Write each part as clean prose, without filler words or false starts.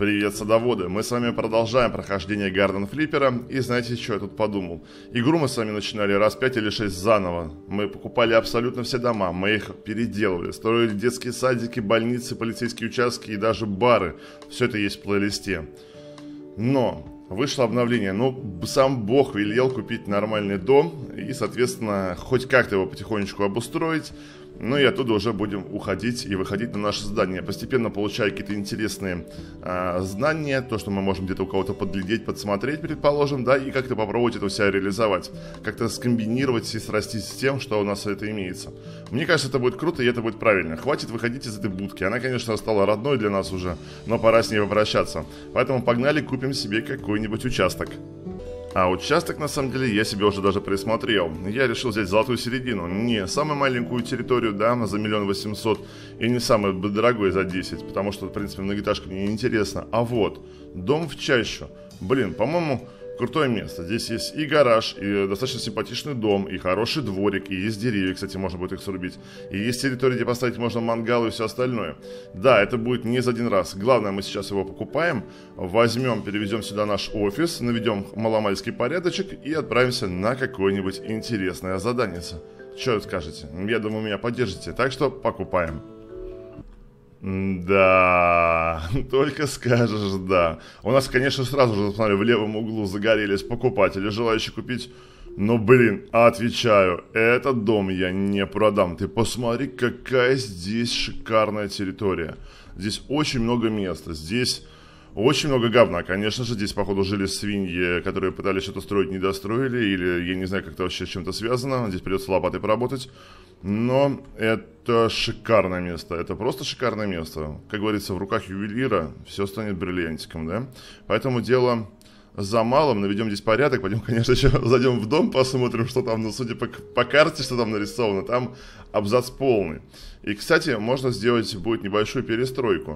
Привет, садоводы! Мы с вами продолжаем прохождение Garden Flipper. И знаете, что я тут подумал? Игру мы с вами начинали раз 5 или 6 заново. Мы покупали абсолютно все дома, мы их переделывали, строили детские садики, больницы, полицейские участки и даже бары. Все это есть в плейлисте. Но вышло обновление. Ну, сам Бог велел купить нормальный дом и, соответственно, хоть как-то его потихонечку обустроить. Ну и оттуда уже будем уходить и выходить на наше здание. Постепенно получая какие-то интересные знания, то, что мы можем где-то у кого-то подглядеть, подсмотреть, предположим, да, и как-то попробовать это у себя реализовать. Как-то скомбинировать и срастить с тем, что у нас это имеется. Мне кажется, это будет круто и это будет правильно. Хватит выходить из этой будки. Она, конечно, стала родной для нас уже, но пора с ней попрощаться. Поэтому погнали, купим себе какой-нибудь участок. А участок, на самом деле, я себе уже даже присмотрел. Я решил взять золотую середину. Не самую маленькую территорию, да, за 1 800 000. И не самый дорогой за 10. Потому что, в принципе, многоэтажка мне не интересна. А вот, дом в чащу. Блин, по-моему, крутое место. Здесь есть и гараж, и достаточно симпатичный дом, и хороший дворик, и есть деревья, кстати, можно будет их срубить. И есть территория, где поставить можно мангал и все остальное. Да, это будет не за один раз. Главное, мы сейчас его покупаем, возьмем, перевезем сюда наш офис, наведем маломальский порядочек и отправимся на какое-нибудь интересное задание. Что скажете? Я думаю, меня поддержите. Так что покупаем. Да, только скажешь, да. У нас, конечно, сразу же, смотри, в левом углу загорелись покупатели, желающие купить. Но, блин, отвечаю, этот дом я не продам. Ты посмотри, какая здесь шикарная территория. Здесь очень много места, здесь очень много говна. Конечно же, здесь, походу, жили свиньи, которые пытались что-то строить, не достроили. Или, я не знаю, как это вообще с чем-то связано. Здесь придется лопатой поработать. Но это шикарное место. Это просто шикарное место. Как говорится, в руках ювелира все станет бриллиантиком, да? Поэтому дело за малым. Наведем здесь порядок. Пойдем, конечно, еще зайдем в дом, посмотрим, что там. Но судя по карте, что там нарисовано, там абзац полный. И, кстати, можно сделать будет небольшую перестройку.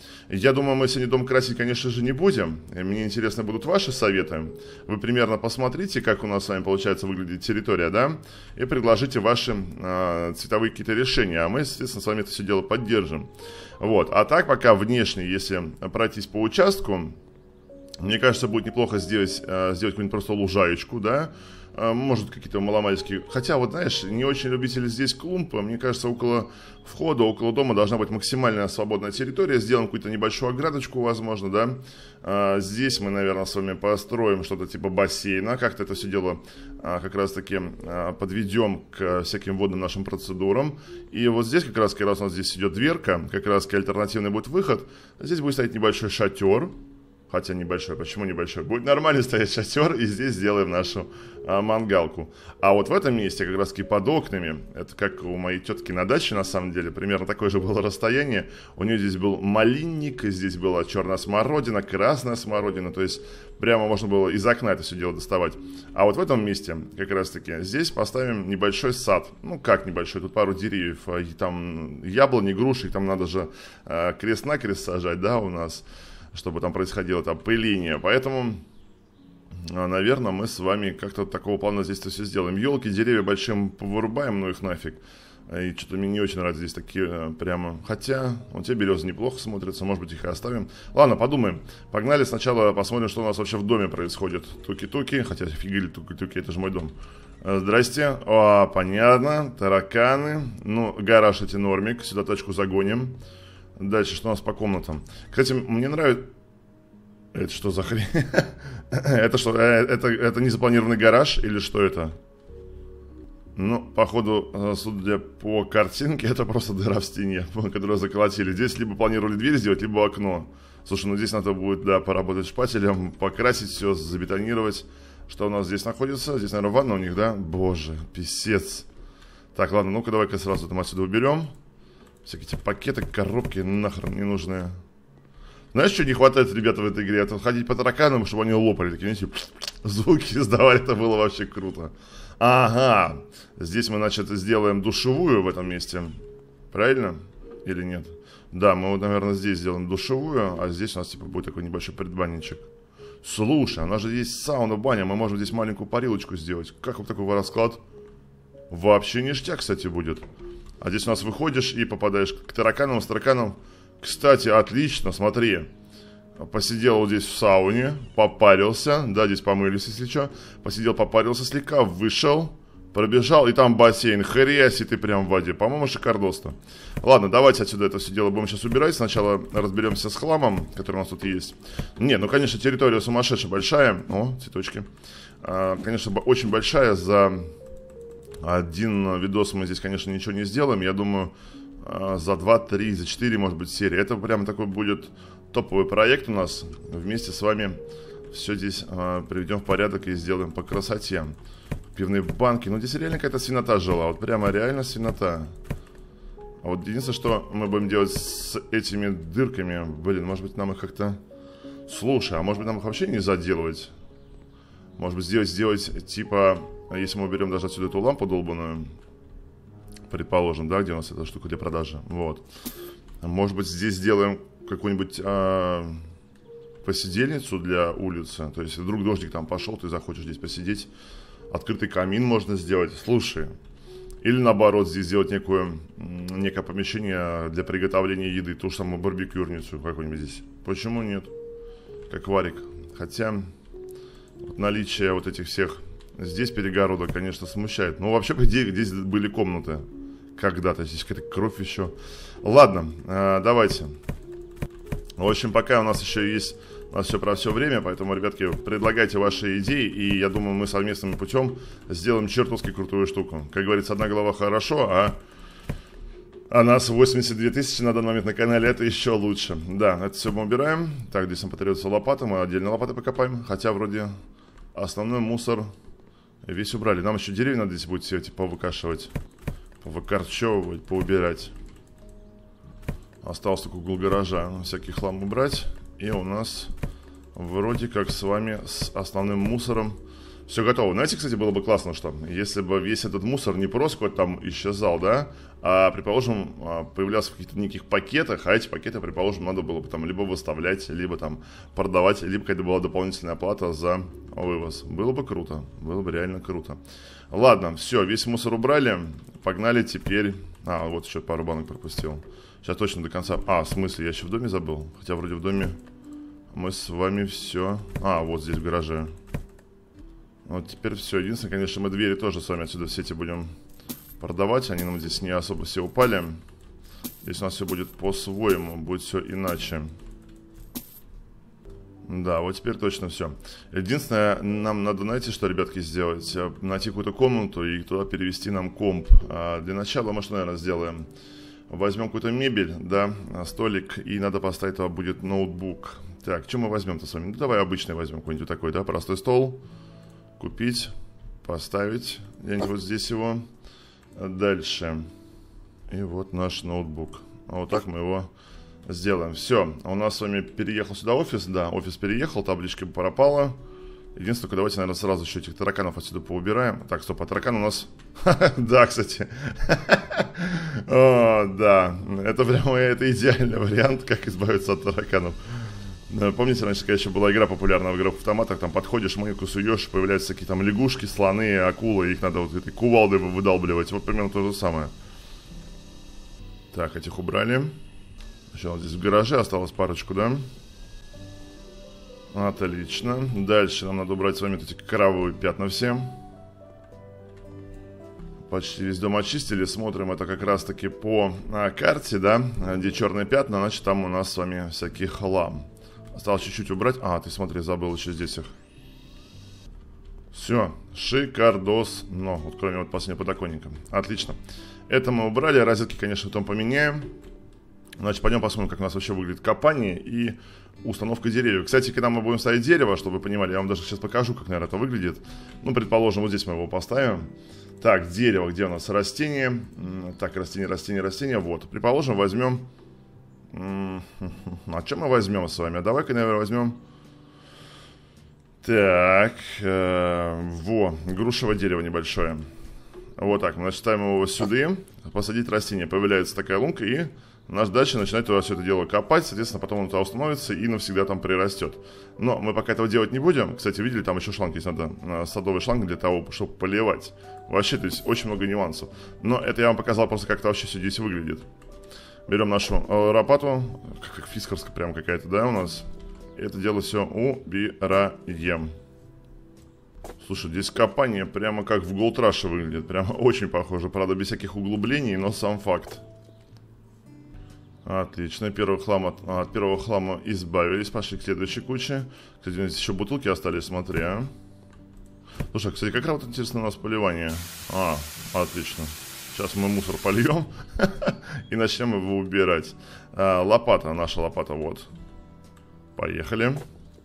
Я думаю, мы сегодня дом красить, конечно же, не будем. Мне интересны будут ваши советы. Вы примерно посмотрите, как у нас с вами получается выглядит территория, да? И предложите ваши цветовые какие-то решения. А мы, естественно, с вами это все дело поддержим. Вот. А так, пока внешне, если пройтись по участку, мне кажется, будет неплохо сделать какую-нибудь просто лужаечку, да? Может, какие-то маломальские. Хотя, вот знаешь, не очень любители здесь клумб. Мне кажется, около входа, около дома должна быть максимально свободная территория. Сделаем какую-то небольшую оградочку, возможно, да. Здесь мы, наверное, с вами построим что-то типа бассейна. Как-то это все дело как раз-таки подведем к всяким водным нашим процедурам. И вот здесь как раз у нас здесь идет дверка, как раз альтернативный будет выход. Здесь будет стоять небольшой шатер. Хотя небольшой, почему небольшой? Будет нормально стоять шатер, и здесь сделаем нашу мангалку. А вот в этом месте, как раз таки под окнами, это как у моей тетки на даче, на самом деле, примерно такое же было расстояние. У нее здесь был малинник, здесь была черная смородина, красная смородина, то есть прямо можно было из окна это все дело доставать. А вот в этом месте, как раз таки, здесь поставим небольшой сад. Ну, как небольшой, тут пару деревьев, и там яблони, груши, там надо же крест-накрест сажать, да, у нас, чтобы там происходило это опыление. Поэтому, наверное, мы с вами как-то такого плана здесь-то все сделаем. Елки, деревья большим повырубаем, ну их нафиг. И что-то мне не очень нравится здесь такие прямо. Хотя, вот те березы неплохо смотрятся, может быть, их и оставим. Ладно, подумаем. Погнали сначала посмотрим, что у нас вообще в доме происходит. Туки-туки, хотя фигели туки-туки, это же мой дом. Здрасте. О, понятно. Тараканы. Ну, гараж эти нормик. Сюда тачку загоним. Дальше, что у нас по комнатам? Кстати, мне нравится... Это что за хрень? Это что? Это незапланированный гараж или что это? Ну, походу, судя по картинке, это просто дыра в стене, которую заколотили. Здесь либо планировали дверь сделать, либо окно. Слушай, ну здесь надо будет, да, поработать шпателем, покрасить все, забетонировать. Что у нас здесь находится? Здесь, наверное, ванна у них, да? Боже, писец. Так, ладно, ну-ка давай-ка сразу там отсюда уберем. Всякие эти пакеты, коробки, нахрен ненужные. Знаешь, что не хватает, ребята, в этой игре? Это ходить по тараканам, чтобы они лопали. Такие, знаете, звуки издавали, это было вообще круто. Ага, здесь мы, значит, сделаем душевую в этом месте. Правильно? Или нет? Да, мы вот, наверное, здесь сделаем душевую, а здесь у нас, типа, будет такой небольшой предбанничек. Слушай, у нас же есть сауна, баня, мы можем здесь маленькую парилочку сделать. Как вот такой расклад? Вообще ништяк, кстати, будет. А здесь у нас выходишь и попадаешь к тараканам, с тараканом. Кстати, отлично, смотри. посидел вот здесь в сауне, попарился. Да, здесь помылись, если что. Посидел, попарился слегка, вышел, пробежал, и там бассейн. Хрясь, и ты прям в воде. По-моему, шикардос-то. Ладно, давайте отсюда это все дело будем сейчас убирать. Сначала разберемся с хламом, который у нас тут есть. Не, ну, конечно, территория сумасшедшая большая. О, цветочки. Конечно, очень большая. За один видос мы здесь, конечно, ничего не сделаем. Я думаю, за 2, 3, за 4, может быть, серии. Это прям такой будет топовый проект у нас. Вместе с вами все здесь приведем в порядок и сделаем по красоте. Пивные банки. Ну, здесь реально какая-то свинота жила. Вот прямо реально свинота. А вот единственное, что мы будем делать с этими дырками. Блин, может быть, нам их как-то... Слушай, а может быть, нам их вообще не заделывать? Может быть, сделать типа... Если мы уберем даже отсюда эту лампу долбаную, предположим, да, где у нас эта штука для продажи. Вот. Может быть, здесь сделаем какую-нибудь посидельницу для улицы. То есть, если вдруг дождик там пошел, ты захочешь здесь посидеть. Открытый камин можно сделать. Слушай. Или наоборот, здесь сделать некое помещение для приготовления еды. Ту же самую барбекюрницу какую-нибудь здесь. Почему нет? Как варик. Хотя вот наличие вот этих всех здесь перегородок, конечно, смущает. Но вообще, где здесь были комнаты когда-то. Здесь какая-то кровь еще. Ладно, давайте. В общем, пока у нас еще есть... У нас все про все время, поэтому, ребятки, предлагайте ваши идеи, и я думаю, мы совместным путем сделаем чертовски крутую штуку. Как говорится, одна голова хорошо, а нас 82 тысячи на данный момент на канале, это еще лучше. Да, это все мы убираем. Так, здесь нам потребуется лопата, мы отдельно лопаты покопаем, хотя вроде основной мусор весь убрали. Нам еще деревья надо здесь будет все эти повыкашивать, повыкорчевывать, поубирать. Осталось только угол гаража, всякий хлам убрать. И у нас вроде как с вами с основным мусором все готово. Знаете, кстати, было бы классно, что если бы весь этот мусор не просто какой-то там исчезал, да, а, предположим, появлялся в каких-то неких пакетах, а эти пакеты, предположим, надо было бы там либо выставлять, либо там продавать, либо какая-то была дополнительная оплата за вывоз. Было бы круто, было бы реально круто. Ладно, все, весь мусор убрали, погнали теперь... А, вот еще пару банок пропустил. Сейчас точно до конца... А, в смысле, я еще в доме забыл? Хотя вроде в доме мы с вами все... А, вот здесь в гараже. Вот теперь все. Единственное, конечно, мы двери тоже с вами отсюда все эти будем продавать. Они нам здесь не особо все упали. Здесь у нас все будет по-своему. Будет все иначе. Да, вот теперь точно все. Единственное, нам надо, знаете, что, ребятки, сделать? Найти какую-то комнату и туда перевести нам комп. Для начала мы что, наверное, сделаем? Возьмем какую-то мебель, да, столик, и надо поставить туда будет ноутбук. Так, что мы возьмем-то с вами? Ну, давай обычный возьмем какой-нибудь такой, да, простой стол. Купить, поставить где-нибудь вот здесь его. Дальше. И вот наш ноутбук. Вот так мы его сделаем. Все, у нас с вами переехал сюда офис, да, офис переехал, табличка пропала. Единственное, только давайте, наверное, сразу еще этих тараканов отсюда поубираем. Так, стоп, а таракан у нас... Да, кстати. О, да, это прямо это идеальный вариант, как избавиться от тараканов. Помните, раньше, когда еще была игра популярная в играх в автоматах, там подходишь, монетку суешь, появляются такие там лягушки, слоны, акулы, их надо вот этой кувалдой выдалбливать. Вот примерно то же самое. Так, этих убрали. Сейчас здесь в гараже осталось парочку, да? Отлично. Дальше нам надо убрать с вами эти кровавые пятна все. Почти весь дом очистили. Смотрим, это как раз таки по карте, да? Где черные пятна, значит там у нас с вами всякий хлам. Осталось чуть-чуть убрать. А, ты смотри, забыл еще здесь их. Все, шикардос. Но, вот кроме вот последнего подоконника. Отлично. Это мы убрали. Розетки, конечно, потом поменяем. Значит, пойдем посмотрим, как у нас вообще выглядит копание и установка деревьев. Кстати, когда мы будем ставить дерево, чтобы вы понимали, я вам даже сейчас покажу, как, наверное, это выглядит. Ну, предположим, вот здесь мы его поставим. Так, дерево, где у нас растение? Так, растение. Вот, предположим, возьмем... А что мы возьмем с вами? Давай-ка, наверное, возьмем... Так, грушевое дерево небольшое. Вот так, значит, ставим его сюда. Посадить растение. Появляется такая лунка, и наш дальше начинает туда все это дело копать. Соответственно, потом он туда установится и навсегда там прирастет. Но мы пока этого делать не будем. Кстати, видели, там еще шланг есть. Надо садовый шланг для того, чтобы поливать. Вообще, то есть очень много нюансов. Но это я вам показал просто, как это вообще все здесь выглядит. Берем нашу лопату. Как фискарская прям какая-то, да, у нас? Это дело все убираем. Слушай, здесь копание прямо как в Gold Rush выглядит. Прямо очень похоже. Правда, без всяких углублений, но сам факт. Отлично. от первого хлама избавились. Пошли к следующей куче. Кстати, здесь еще бутылки остались, смотри, а. Слушай, кстати, как вот интересно у нас поливание. Отлично. Сейчас мы мусор польем и начнем его убирать. Лопата, наша лопата, вот. Поехали.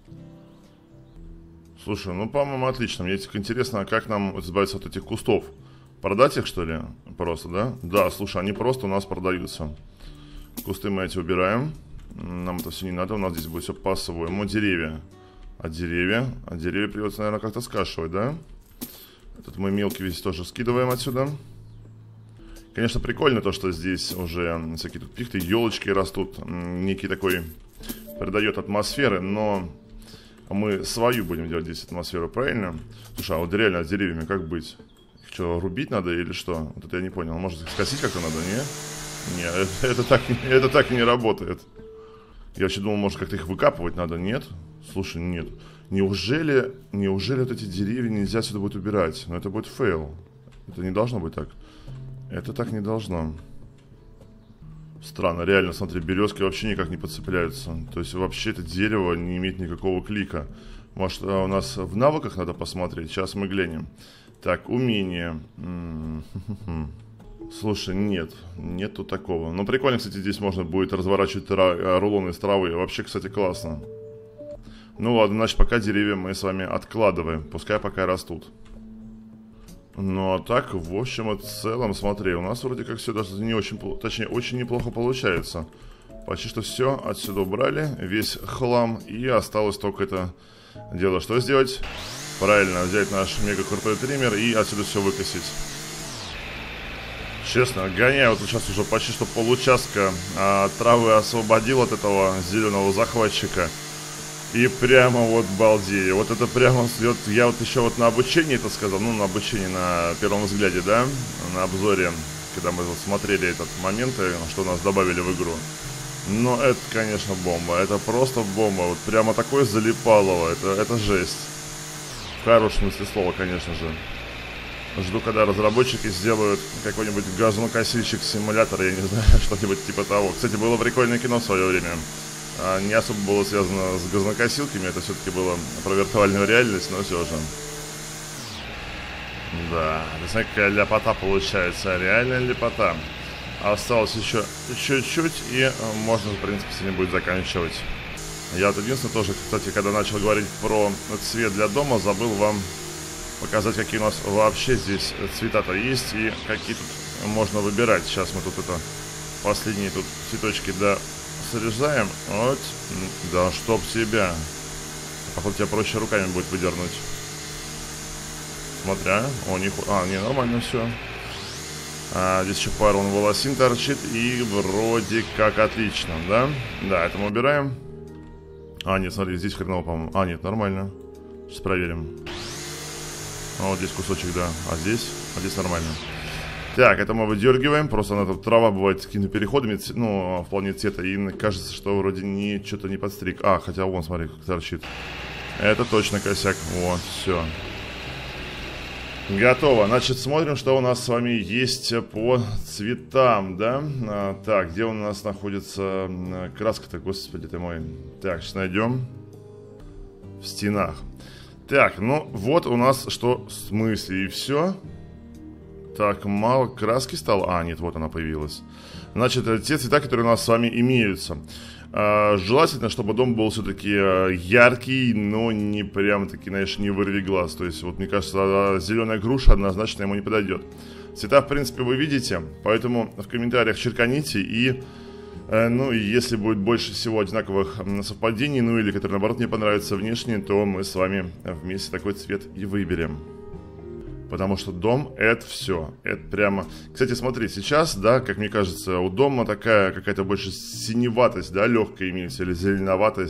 Слушай, ну, по-моему, отлично. Мне интересно, как нам избавиться от этих кустов. Продать их, что ли? Просто, да? Да, слушай, они просто у нас продаются. Кусты мы эти убираем. Нам это все не надо, у нас здесь будет все по-своему. Деревья. А деревья придется, наверное, как-то скашивать, да? Этот мы мелкий весь тоже скидываем отсюда. Конечно, прикольно то, что здесь уже всякие тут пихты, елочки растут. Некий такой придает атмосферы, но мы свою будем делать здесь атмосферу, правильно? Слушай, а вот реально с деревьями как быть? Их что, рубить надо или что? Вот это я не понял. Может, их скосить как-то надо, не? Нет, это так не работает. Я вообще думал, может, как-то их выкапывать надо, нет? Слушай, нет. Неужели вот эти деревья нельзя сюда будет убирать? Но это будет фейл. Это не должно быть так. Это так не должно. Странно, реально, смотри, березки вообще никак не подцепляются. То есть вообще это дерево не имеет никакого клика. Может, у нас в навыках надо посмотреть? Сейчас мы глянем. Так, умение. Слушай, нету такого. Ну, прикольно, кстати, здесь можно будет разворачивать рулоны из травы. Вообще, кстати, классно. Ну ладно, значит, пока деревья мы с вами откладываем. Пускай пока растут. Ну, а так, в общем и целом, смотри, у нас вроде как все даже не очень, точнее, очень неплохо получается. Почти что все отсюда убрали, весь хлам, и осталось только это дело что сделать? Правильно, взять наш мега крутой триммер и отсюда все выкосить. Честно, гоняю, вот сейчас уже почти что получаска травы освободил от этого зеленого захватчика. И прямо вот балдею. Вот это прямо, вот я вот еще вот на обучении это сказал, ну на обучении на первом взгляде, да, на обзоре, когда мы вот смотрели этот момент, что нас добавили в игру. Но это, конечно, бомба, это просто бомба, вот прямо такое залипалово, это жесть. В хорошем смысле слова, конечно же. Жду, когда разработчики сделают какой-нибудь газонокосильщик-симулятор, я не знаю, что-нибудь типа того. Кстати, было прикольное кино в свое время. Не особо было связано с газонокосилками, это все-таки было про виртуальную реальность, но все же. Да, это смотри, какая ляпота получается, реальная ляпота. Осталось еще чуть-чуть, и можно, в принципе, с ним будет заканчивать. Я вот единственное тоже, кстати, когда начал говорить про цвет для дома, забыл вам показать, какие у нас вообще здесь цвета-то есть, и какие тут можно выбирать. Сейчас мы тут это, последние тут цветочки, да, срезаем. Вот. Да чтоб тебя. Походу тебя проще руками будет выдернуть. Смотря. У них... не, нормально все. Здесь еще пару волосин торчит. И вроде как отлично, да? Да, это мы убираем. Нет, смотри, здесь хреново, по-моему. Нет, нормально. Сейчас проверим. Вот здесь кусочек, да. А здесь нормально. Так, это мы выдергиваем, просто она тут трава бывает с какими-то переходами, ну, вполне цвета, и кажется, что вроде что-то не подстриг. Хотя вон, смотри, как торчит. Это точно косяк. Вот, все. Готово. Значит, смотрим, что у нас с вами есть по цветам, да? Так, где у нас находится краска-то, господи ты мой. Так, сейчас найдем. В стенах. Так, ну, вот у нас что, в смысле, и все? Так, мало краски стало. Нет, вот она появилась. Значит, это те цвета, которые у нас с вами имеются. Желательно, чтобы дом был все-таки яркий, но не прям-таки, знаешь, не вырви глаз. То есть, вот мне кажется, зеленая груша однозначно ему не подойдет. Цвета, в принципе, вы видите. Поэтому в комментариях черканите. И, ну, если будет больше всего одинаковых совпадений, ну, или которые, наоборот, мне понравятся внешне, то мы с вами вместе такой цвет и выберем. Потому что дом — это все. Это прямо... Кстати, смотри, сейчас, да, как мне кажется, у дома такая какая-то больше синеватость, да, легкая имеется, или зеленоватость.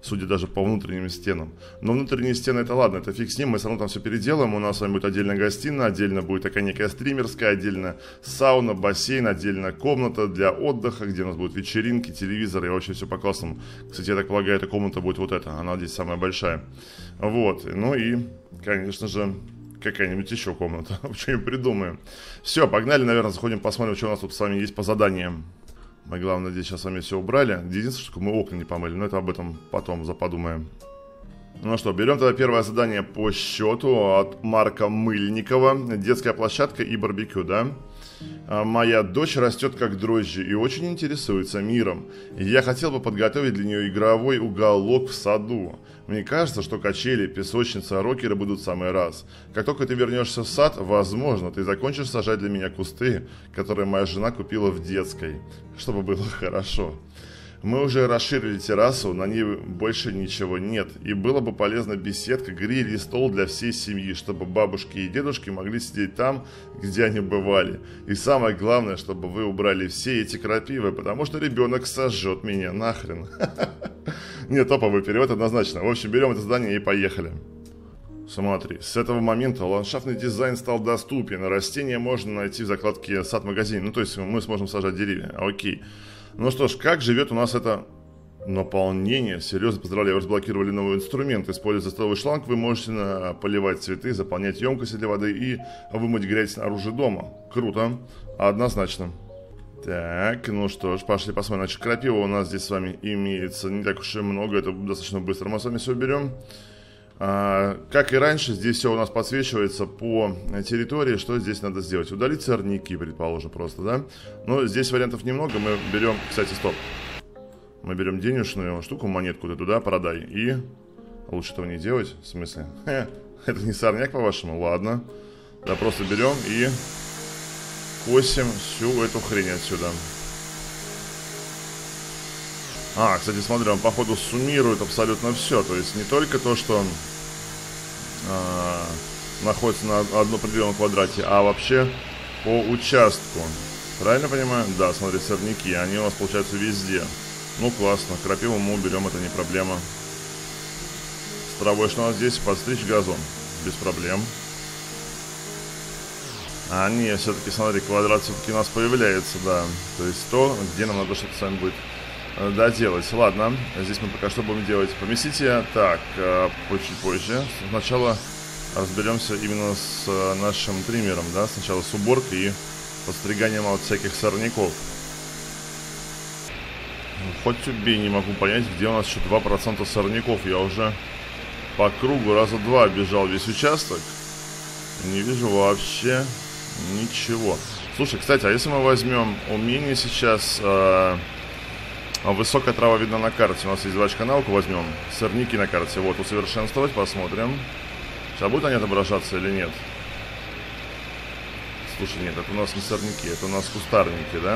судя даже по внутренним стенам. Но внутренние стены это ладно, это фиг с ним, мы все равно там все переделаем. У нас с вами будет отдельная гостиная, отдельно будет такая некая стримерская, отдельно сауна, бассейн, отдельно комната для отдыха, где у нас будут вечеринки, телевизоры и вообще все по классному. Кстати, я так полагаю, эта комната будет вот эта, она здесь самая большая. Вот, ну и, конечно же, какая-нибудь еще комната, что-нибудь придумаем. Все, погнали, наверное, заходим, посмотрим, что у нас тут с вами есть по заданиям. Мы, главное, здесь сейчас с вами все убрали. Единственное, что мы окна не помыли, но это об этом потом подумаем. Ну что, берем тогда первое задание по счету от Марка Мыльникова. Детская площадка и барбекю, да? Моя дочь растет как дрожжи и очень интересуется миром. Я хотел бы подготовить для нее игровой уголок в саду. Мне кажется, что качели, песочница, рокеры будут в самый раз. Как только ты вернешься в сад, возможно, ты закончишь сажать для меня кусты, которые моя жена купила в детской, чтобы было хорошо. Мы уже расширили террасу, на ней больше ничего нет. И было бы полезно беседка, гриль и стол для всей семьи, чтобы бабушки и дедушки могли сидеть там, где они бывали. И самое главное, чтобы вы убрали все эти крапивы, потому что ребенок сожжет меня нахрен. Нет, топовый перевод однозначно. В общем, берем это задание и поехали. Смотри, с этого момента ландшафтный дизайн стал доступен. Растения можно найти в закладке «Сад-магазин». Ну, то есть мы сможем сажать деревья. Окей. Ну что ж, как живет у нас это наполнение? Серьезно, поздравляю, вы разблокировали новый инструмент. Используя столовый шланг, вы можете поливать цветы, заполнять емкости для воды и вымыть грязь снаружи дома. Круто, однозначно. Так, ну что ж, пошли посмотрим. Значит, крапива у нас здесь с вами имеется не так уж и много, это достаточно быстро мы с вами все уберем. Как и раньше, здесь все у нас подсвечивается по территории, что здесь надо сделать. Удалить сорняки, предположим, просто, да? Но здесь вариантов немного, мы берем, кстати, стоп. Мы берем денежную штуку, монетку ты туда продай. И лучше этого не делать, в смысле? Это не сорняк, по-вашему? Ладно. Да, просто берем и косим всю эту хрень отсюда. Кстати, смотри, он, походу, суммирует абсолютно все. То есть не только то, что находится на одном определенном квадрате, а вообще по участку. Правильно понимаю? Да, смотри, сорняки, они у нас получаются везде. Ну, классно, крапиву мы уберем, это не проблема. С травой что у нас здесь? Подстричь газон. Без проблем. Не, все-таки, смотри, квадрат все-таки у нас появляется, да. То есть то, где нам надо что-то с вами будет доделать. Ладно, здесь мы пока что будем делать. Поместите, так, чуть позже. Сначала разберемся именно с нашим триммером, да. Сначала с уборкой и подстриганием от всяких сорняков. Хоть убей, не могу понять, где у нас еще 2% сорняков. Я уже по кругу раза два оббежал весь участок. Не вижу вообще ничего. Слушай, кстати, а если мы возьмем умение сейчас... высокая трава видна на карте. У нас есть двачка науку, возьмем. Сорняки на карте. Вот, усовершенствовать, посмотрим. Сейчас будут они отображаться или нет? Слушай, нет, это у нас не сорняки, это у нас кустарники, да?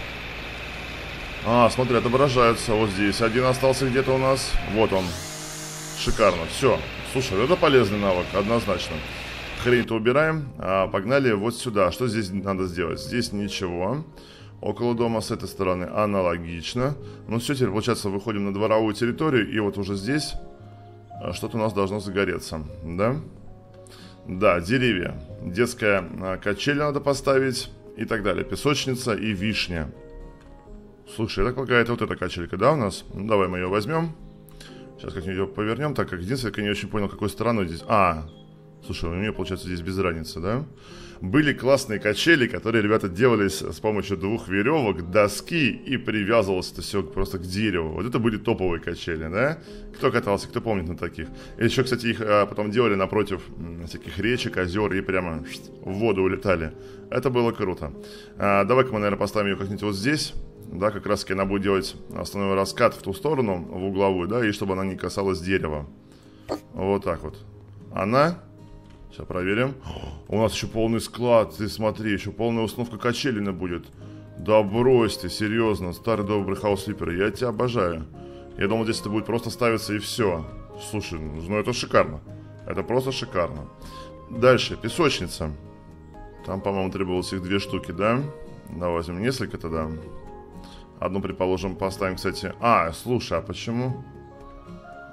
Смотри, отображаются вот здесь. Один остался где-то у нас. Вот он. Шикарно, все. Слушай, это полезный навык, однозначно. Хрень-то убираем. Погнали вот сюда. Что здесь надо сделать? Здесь ничего. Около дома с этой стороны аналогично. Ну все, теперь, получается, выходим на дворовую территорию. И вот уже здесь что-то у нас должно загореться. Да? Да, деревья. Детская качель надо поставить. И так далее. Песочница и вишня. Слушай, это какая-то вот эта качелька, да, у нас? Ну, давай мы ее возьмем. Сейчас как-нибудь ее повернем. Так, как единственное, я не очень понял, какой стороной здесь. Слушай, у нее, получается, здесь без разницы, да? Были классные качели, которые ребята делались с помощью 2 веревок, доски, и привязывалось это все просто к дереву. Вот это были топовые качели, да? Кто катался, кто помнит на таких? И еще, кстати, их потом делали напротив всяких речек, озер, и прямо в воду улетали. Это было круто. Давай-ка мы, наверное, поставим ее как-нибудь вот здесь. Да, как раз таки она будет делать основной раскат в ту сторону, в угловую, да, и чтобы она не касалась дерева. Вот так вот. Она... Сейчас проверим. У нас еще полный склад. Ты смотри, еще полная установка качелина будет. Да брось ты, серьезно. Старый добрый хаус-слипер. Я тебя обожаю. Я думал, здесь это будет просто ставиться и все. Слушай, ну это шикарно. Это просто шикарно. Дальше, песочница. Там, по-моему, требовалось их 2 штуки, да? Давай возьмем несколько тогда. Одну, предположим, поставим, кстати. Слушай, а почему?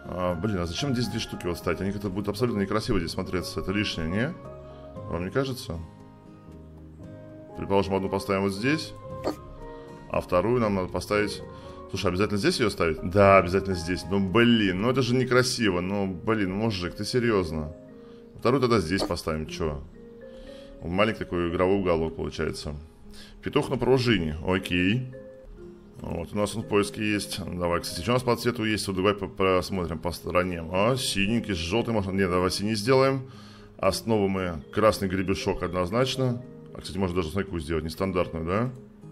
Блин, а зачем здесь 2 штуки вот ставить? Они как-то будут абсолютно некрасиво здесь смотреться. Это лишнее, не? Вам не кажется? Предположим, одну поставим вот здесь, а вторую нам надо поставить... Слушай, обязательно здесь ее ставить? Да, обязательно здесь. Ну, блин, ну это же некрасиво. Ну, блин, мужик, ты серьезно? Вторую тогда здесь поставим, чё? Маленький такой игровой уголок получается. Петух на пружине, окей. Вот, у нас он в поиске есть. Давай, кстати, что у нас по цвету есть? Вот давай посмотрим по стороне. Синенький, с желтым можно... Нет, давай синий сделаем. Основу мы красный гребешок однозначно. А, кстати, можно даже снайку сделать, нестандартную, да?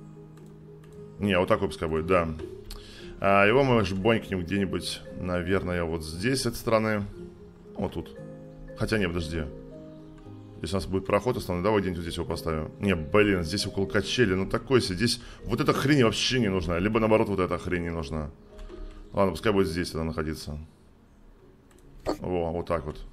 Не, вот такой пускай будет, да. Его мы жбонькнем где-нибудь, наверное, вот здесь, с этой стороны. Вот тут. Хотя не, подожди. Здесь у нас будет проход основной. Давай где-нибудь здесь его поставим. Не, блин, здесь около качели. Ну такой себе. Здесь вот эта хрень вообще не нужна. Либо наоборот вот эта хрень не нужна. Ладно, пускай будет здесь тогда находиться. Во, вот так вот.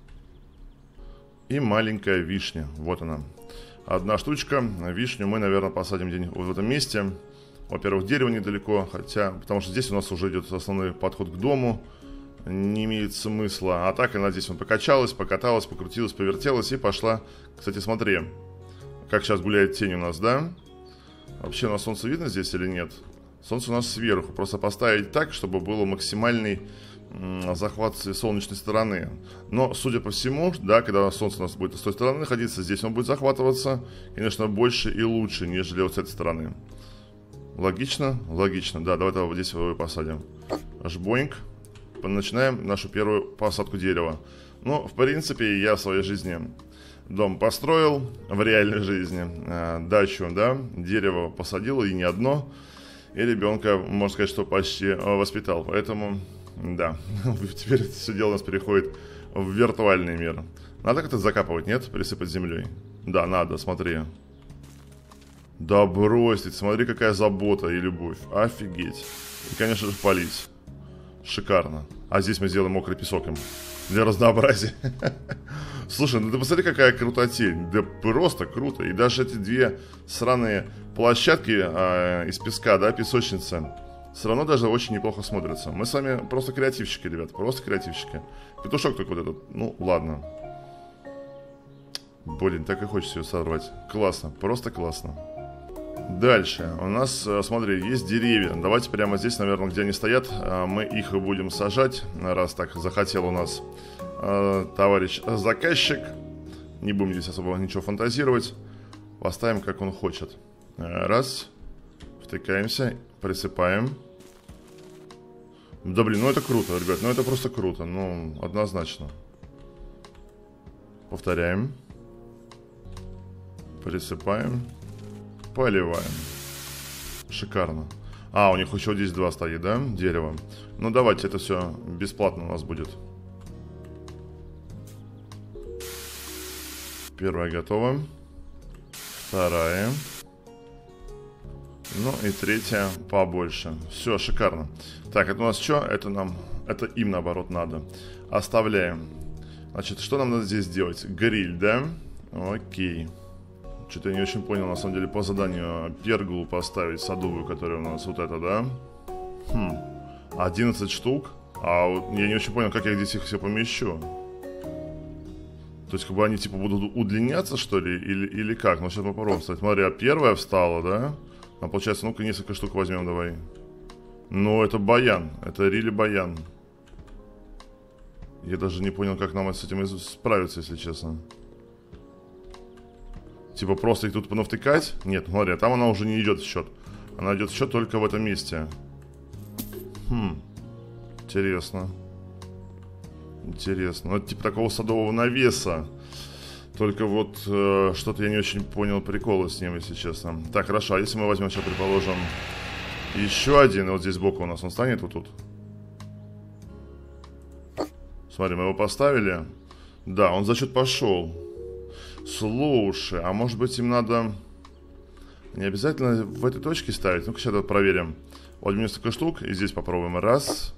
И маленькая вишня. Вот она. Одна штучка. Вишню мы, наверное, посадим где-нибудь вот в этом месте. Во-первых, дерево недалеко. Хотя, потому что здесь у нас уже идет основной подход к дому. Не имеет смысла. А так она здесь покачалась, покаталась, покрутилась, повертелась и пошла. Кстати, смотри, как сейчас гуляет тень у нас, да? Вообще, у нас солнце видно здесь или нет? Солнце у нас сверху. Просто поставить так, чтобы был максимальный захват с солнечной стороны. Но, судя по всему, да, когда солнце у нас будет с той стороны находиться, здесь он будет захватываться, конечно, больше и лучше, нежели вот с этой стороны. Логично? Логично. Да, давай вот здесь его посадим. Жбоинг. Начинаем нашу первую посадку дерева. Ну, в принципе, я в своей жизни дом построил, в реальной жизни дачу, да, дерево посадил, и не одно. И ребенка, можно сказать, что почти воспитал. Поэтому, да, теперь это все дело у нас переходит в виртуальный мир. Надо как-то закапывать, нет? Присыпать землей. Да, надо, смотри. Да брось ты, смотри, какая забота и любовь. Офигеть. И, конечно же, полить. Шикарно. А здесь мы сделаем мокрый песок им. Для разнообразия. Слушай, ну ты посмотри, какая крутотень. Да просто круто. И даже эти 2 сраные площадки из песка, да, песочницы, все равно даже очень неплохо смотрятся. Мы с вами просто креативщики, ребят. Просто креативщики. Петушок только вот этот. Ну, ладно. Блин, так и хочется ее сорвать. Классно, просто классно. Дальше у нас, смотри, есть деревья. Давайте прямо здесь, наверное, где они стоят, мы их и будем сажать. Раз так захотел у нас товарищ заказчик. Не будем здесь особо ничего фантазировать. Поставим, как он хочет. Раз. Втыкаемся, присыпаем. Да блин, ну это круто, ребят. Ну это просто круто, ну однозначно. Повторяем. Присыпаем. Поливаем. Шикарно. У них еще здесь 2 стоит, да? Дерево. Ну давайте, это все бесплатно у нас будет. Первая готова. Вторая. Ну и третья побольше. Все, шикарно. Так, это у нас что? Это им наоборот надо. Оставляем. Значит, что нам надо здесь делать? Гриль, да? Окей. Что-то я не очень понял, на самом деле, по заданию пергулу поставить садовую, которая у нас вот эта, да? 11 штук. А вот я не очень понял, как я здесь их все помещу. То есть, как бы они, типа, будут удлиняться, что ли? Или как? Ну, сейчас мы попробуем встать. Смотри, первая встала, да? А получается, ну-ка, несколько штук возьмем, давай. Ну, это баян. Это рили баян. Я даже не понял, как нам с этим справиться, если честно. Типа просто их тут понавтыкать? Нет, смотри, там она уже не идет в счет. Она идет в счет только в этом месте. Интересно. Интересно. Ну, это типа такого садового навеса. Только вот что-то я не очень понял прикола с ним, если честно. Так, хорошо, а если мы возьмем сейчас, предположим, еще один, и вот здесь сбоку у нас он станет вот тут. Смотри, мы его поставили. Да, он за счет пошел. Слушай, а может быть им надо не обязательно в этой точке ставить? Ну-ка, сейчас проверим. Возьмем несколько штук и здесь попробуем. Раз.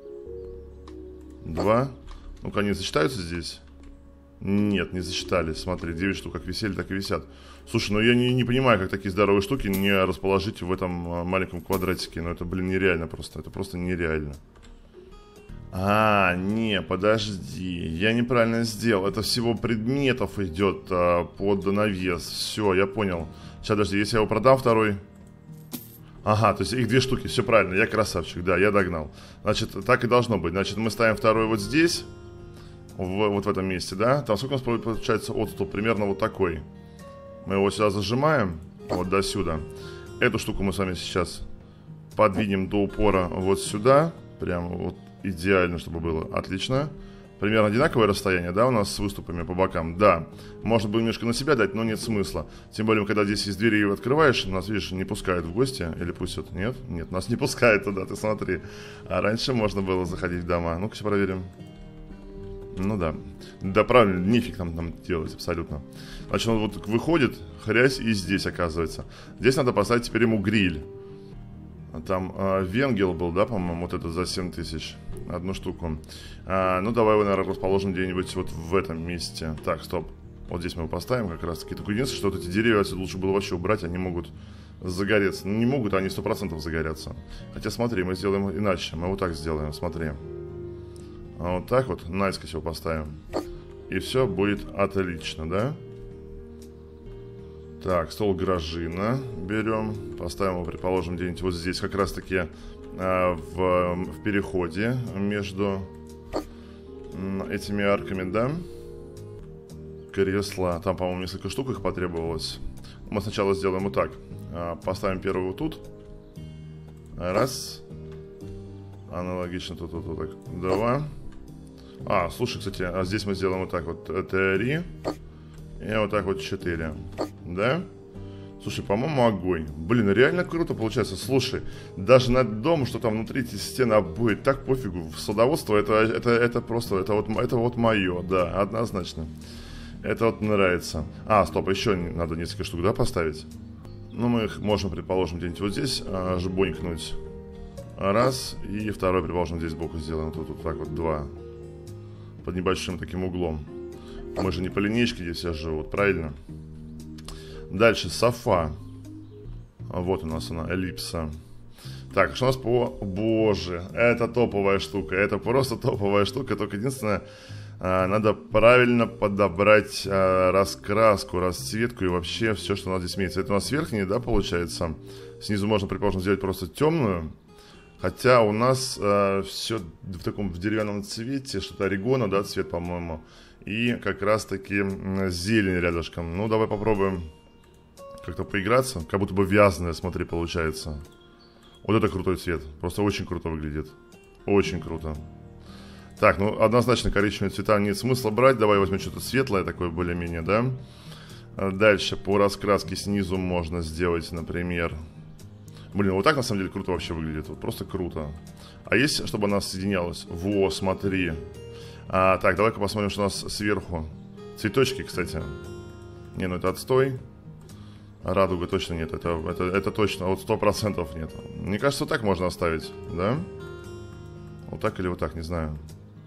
Два. Ну-ка, они сочетаются здесь? Нет, не засчитались. Смотри, 9 штук как висели, так и висят. Слушай, ну я не понимаю, как такие здоровые штуки не расположить в этом маленьком квадратике. Ну это, блин, нереально просто. Это просто нереально. А, не, подожди, я неправильно сделал. Это всего предметов идет под навес. Все, я понял. Сейчас, подожди, если я его продам второй... Ага, то есть их две штуки, все правильно, я красавчик, да, я догнал. Значит, так и должно быть. Значит, мы ставим второй вот здесь, вот в этом месте, да. Там сколько у нас получается отступ? Примерно вот такой. Мы его сюда зажимаем, вот до сюда. Эту штуку мы с вами сейчас подвинем до упора вот сюда. Прям вот идеально, чтобы было. Отлично. Примерно одинаковое расстояние, да, у нас с выступами по бокам? Да. Можно было немножко на себя дать, но нет смысла. Тем более, когда здесь из двери открываешь, нас, видишь, не пускают в гости. Или пустят? Нет? Нет, нас не пускают туда, ты смотри. А раньше можно было заходить в дома. Ну-ка, сейчас проверим. Ну да. Да, правильно, нифиг нам делать абсолютно. Значит, он вот выходит, хрясь, и здесь оказывается. Здесь надо поставить теперь ему гриль. Там венгел был, да, по-моему, вот это за 7000. Одну штуку. Ну, давай его, наверное, расположим где-нибудь вот в этом месте. Так, стоп. Вот здесь мы его поставим как раз таки. Только единственное, что вот эти деревья отсюда лучше было вообще убрать. Они могут загореться. Ну, не могут, они 100% загорятся. Хотя, смотри, мы сделаем иначе. Мы вот так сделаем, смотри. Вот так вот, наискось его поставим. И все будет отлично, да? Так, стол Гражина берем. Поставим его, предположим, где-нибудь вот здесь. Как раз таки в переходе между этими арками, да? Кресла. Там, по-моему, несколько штук их потребовалось. Мы сначала сделаем вот так. Поставим первый вот тут. Раз. Аналогично тут вот так. Два. Слушай, кстати, здесь мы сделаем вот так вот 3. И вот так вот 4. Да? Слушай, по-моему, огонь. Блин, реально круто получается. Слушай, даже на дом, что там внутри эти стены обои, так пофигу. Садоводство это просто, это вот мое, да, однозначно. Это вот нравится. Стоп, еще надо несколько штук, да, поставить? Ну, мы их можем, предположим, где-нибудь вот здесь жбонькнуть. Раз, и второй, предположим, здесь сбоку сделаем. Тут вот так вот 2. Под небольшим таким углом. Мы же не по линейке здесь все живут, правильно? Дальше, софа. Вот у нас она, эллипса. Так, что у нас по... Боже, это топовая штука. Это просто топовая штука. Только единственное, надо правильно подобрать раскраску, расцветку и вообще все, что у нас здесь имеется. Это у нас верхний, да, получается. Снизу можно, предположим, сделать просто темную. Хотя у нас все в таком в деревянном цвете. Что-то орегано, да, цвет, по-моему. И как раз-таки зелень рядышком. Ну, давай попробуем как-то поиграться. Как будто бы вязаная, смотри, получается. Вот это крутой цвет. Просто очень круто выглядит. Очень круто. Так, ну, однозначно коричневые цвета нет смысла брать. Давай возьмем что-то светлое такое, более-менее, да? Дальше по раскраске снизу можно сделать, например... Блин, вот так на самом деле круто вообще выглядит. Вот просто круто. А есть, чтобы она соединялась? Во, смотри. Так, давай-ка посмотрим, что у нас сверху. Цветочки, кстати. Не, ну это отстой. Радуга точно нет. Это точно, вот 100% нет. Мне кажется, вот так можно оставить, да? Вот так или вот так, не знаю.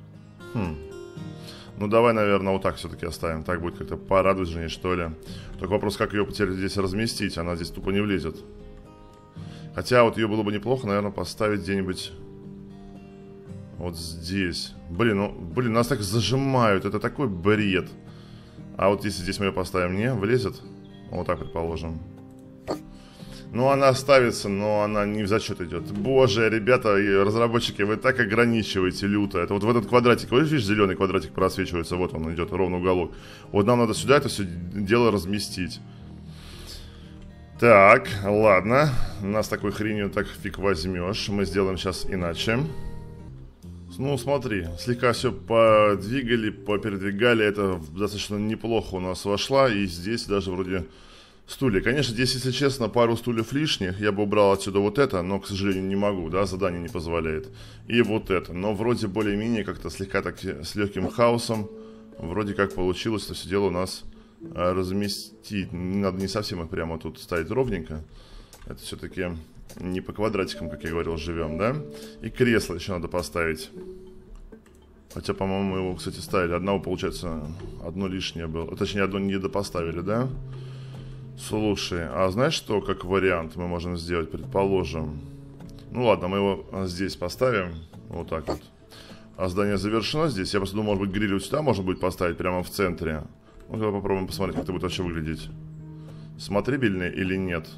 Ну, давай, наверное, вот так все-таки оставим. Так будет как-то порадужнее, что ли. Только вопрос, как ее теперь здесь разместить. Она здесь тупо не влезет. Хотя вот ее было бы неплохо, наверное, поставить где-нибудь вот здесь. Блин, нас так зажимают. Это такой бред. А вот если здесь мы ее поставим, не влезет? Вот так, предположим. Ну, она ставится, но она не в зачет идет. Боже, ребята и разработчики, вы так ограничиваете люто. Это вот в этот квадратик, вот видишь, зеленый квадратик просвечивается. Вот он идет, ровно уголок. Вот нам надо сюда это все дело разместить. Так, ладно. Нас такой хренью так фиг возьмешь. Мы сделаем сейчас иначе. Ну, смотри, слегка все подвигали, попередвигали. Это достаточно неплохо у нас вошло. И здесь даже вроде стулья. Конечно, здесь, если честно, пару стульев лишних. Я бы убрал отсюда вот это, но, к сожалению, не могу, да, задание не позволяет. И вот это. Но вроде более-менее как-то слегка так с легким хаосом. Вроде как получилось это все дело у нас разместить. Не надо не совсем их прямо тут ставить ровненько. Это все-таки не по квадратикам, как я говорил, живем, да? И кресло еще надо поставить. Хотя, по-моему, мы его, кстати, ставили. Одного, получается, одно лишнее было. Точнее, одно недопоставили, да? Слушай, а знаешь что, как вариант мы можем сделать, предположим? Ну ладно, мы его здесь поставим. Вот так вот. А здание завершено здесь. Я просто думал, может быть, гриль вот сюда можно будет поставить прямо в центре. Ну, давай попробуем посмотреть, как это будет вообще выглядеть. Смотрибельный или нет?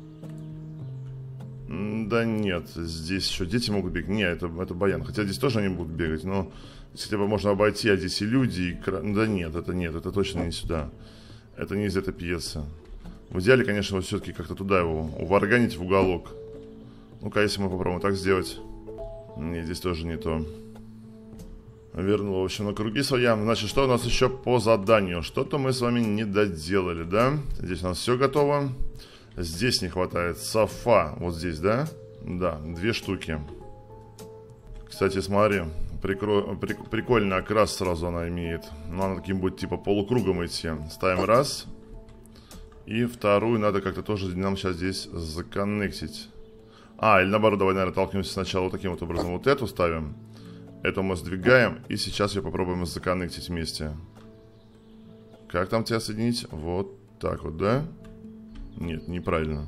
Да нет, здесь еще дети могут бегать. Нет, это баян. Хотя здесь тоже они будут бегать, но здесь хотя бы можно обойти, а здесь и люди, и... Да нет, это точно не сюда. Это не из этой пьесы. В идеале, конечно, вот все-таки как-то туда его уварганить в уголок. Ну-ка, если мы попробуем так сделать. Нет, здесь тоже не то. Вернул, в общем, на круги своя. Значит, что у нас еще по заданию? Что-то мы с вами не доделали, да? Здесь у нас все готово. Здесь не хватает софа. Вот здесь, да? Да, 2 штуки. Кстати, смотри. Прикольный окрас сразу она имеет. Но она таким будет типа полукругом идти. Ставим раз. И вторую надо как-то тоже нам сейчас здесь законнектить. Или наоборот, давай, наверное, толкнемся сначала вот таким вот образом. Вот эту ставим. Эту мы сдвигаем. И сейчас ее попробуем законнектить вместе. Как там тебя соединить? Вот так вот, да? Нет, неправильно.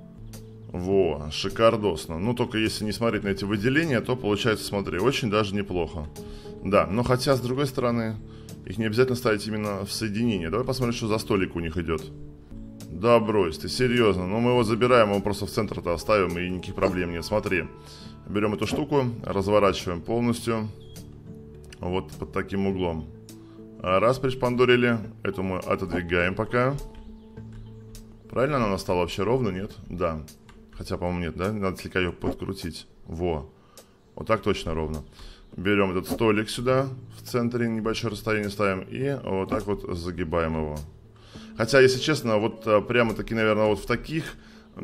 Во, шикардосно. Ну, только если не смотреть на эти выделения, то получается, смотри, очень даже неплохо. Да, но хотя, с другой стороны, их не обязательно ставить именно в соединение. Давай посмотрим, что за столик у них идет. Да, брось, ты серьезно. Ну, мы его забираем, его просто в центр-то оставим, и никаких проблем нет. Смотри, берем эту штуку, разворачиваем полностью. Вот под таким углом. Раз пришпандорили, эту мы отодвигаем пока. Правильно она у нас стала вообще ровно, нет? Да. Хотя, по-моему, нет, да? Надо слегка ее подкрутить. Во. Вот так точно ровно. Берем этот столик сюда, в центре небольшое расстояние ставим. И вот так вот загибаем его. Хотя, если честно, вот прямо-таки, наверное, вот в таких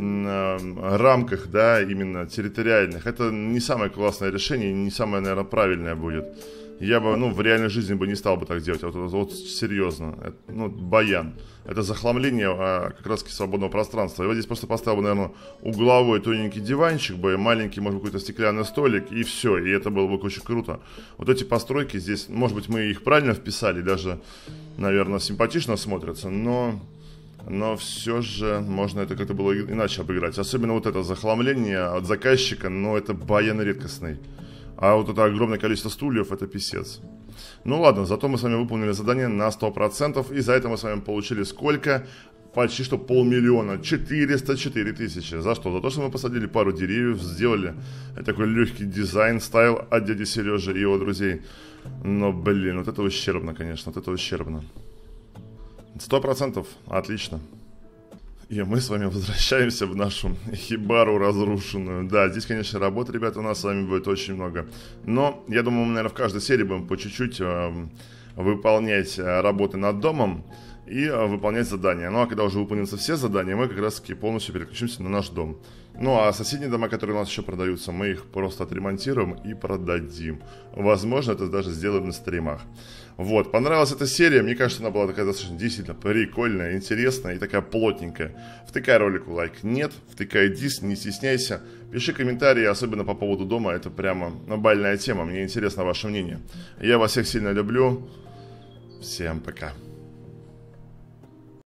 рамках, да, именно территориальных, это не самое классное решение, не самое, наверное, правильное будет. Я бы, в реальной жизни бы не стал бы так делать. Вот серьезно. Это, баян. Это захламление как раз свободного пространства. И вот здесь просто поставил бы, наверное, угловой тоненький диванчик бы, маленький, может быть, какой-то стеклянный столик, и все. И это было бы очень круто. Вот эти постройки здесь, может быть, мы их правильно вписали, даже, наверное, симпатично смотрятся, но все же можно это как-то было иначе обыграть. Особенно вот это захламление от заказчика, это баян редкостный. А вот это огромное количество стульев, это писец. Ну ладно, зато мы с вами выполнили задание на 100%. И за это мы с вами получили сколько? Почти что 500 000. 404 тысячи. За что? За то, что мы посадили пару деревьев, сделали такой легкий дизайн, стайл от дяди Сережи и его друзей. Но, блин, вот это ущербно, конечно. Вот это ущербно. 100%. Отлично. И мы с вами возвращаемся в нашу хибару разрушенную. Да, здесь, конечно, работы, ребята, у нас с вами будет очень много. Но, я думаю, мы, наверное, в каждой серии будем по чуть-чуть выполнять работы над домом и выполнять задания. Ну, а когда уже выполнятся все задания, мы как раз-таки полностью переключимся на наш дом. Ну, а соседние дома, которые у нас еще продаются, мы их просто отремонтируем и продадим. Возможно, это даже сделаем на стримах. Вот, понравилась эта серия, мне кажется, она была такая достаточно действительно прикольная, интересная и такая плотненькая. Втыкай ролику лайк, нет, втыкай дис, не стесняйся. Пиши комментарии, особенно по поводу дома, это прямо больная тема, мне интересно ваше мнение. Я вас всех сильно люблю, всем пока.